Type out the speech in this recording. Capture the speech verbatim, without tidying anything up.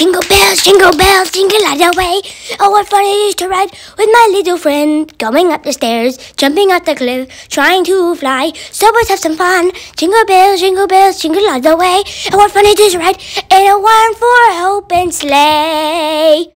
Jingle bells, jingle bells, jingle all the way. Oh, what fun it is to ride with my little friend. Going up the stairs, jumping off the cliff, trying to fly. So let's have some fun. Jingle bells, jingle bells, jingle all the way. Oh, what fun it is to ride in a one-for open sleigh.